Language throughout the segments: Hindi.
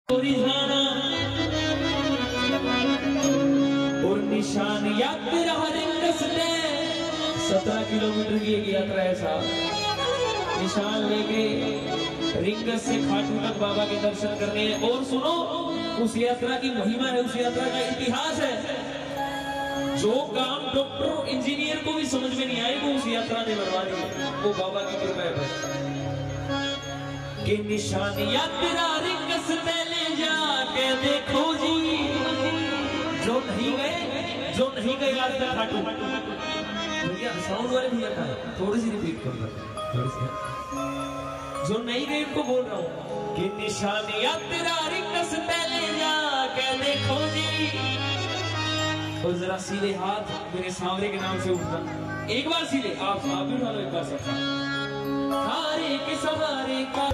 और निशान यात्रा 17 किलोमीटर की एक यात्रा है साहब। निशान लेके रिंगस से खाटू तक बाबा के दर्शन करने हैं। और सुनो, उस यात्रा की महिमा है, उस यात्रा का इतिहास है। जो काम डॉक्टर इंजीनियर को भी समझ में नहीं आए वो उस यात्रा ने बनवा दिया, वो बाबा की कृपा है बस। कि निशान यात्रा रिंगस में ले जाके देखो जी, जो नहीं गए आज तक खाटू। भैया साउंड वाले भैया का थोड़ी सी रिपीट कर दो, जो नहीं गए उनको बोल रहा हूँ कि निशान यात्रा रिंगस में ले जाके देखो जी। और जरा सीधे हाथ मेरे सांवरे के नाम से उठना, एक बार सीधे आप भी उठा लो, एक बार सब हारे के सवारे का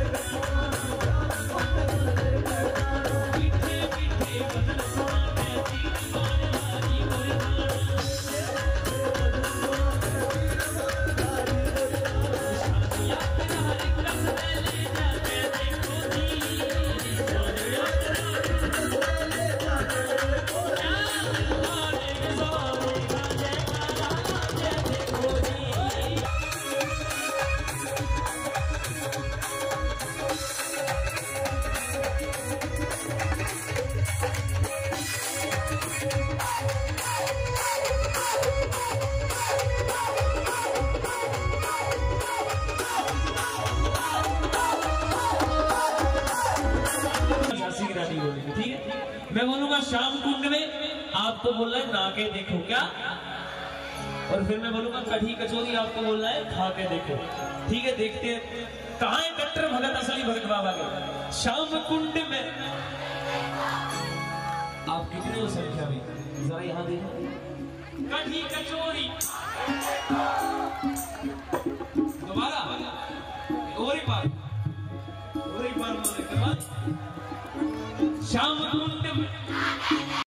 ठीक है। मैं बोलूंगा शाम कुंड में, आपको बोलना है ना के देखो क्या, और फिर मैं बोलूंगा कढ़ी कचौरी, आपको बोलना है खा के देखो। ठीक है, देखते हैं कहां है कट्टर भगत, असली भगत बाबा के। शाम कुंड में आप कितने हो संख्या में, जरा यहां देखो। कढ़ी कचौरी दोबारा और एक बार बोलने के बाद शाम कुंड में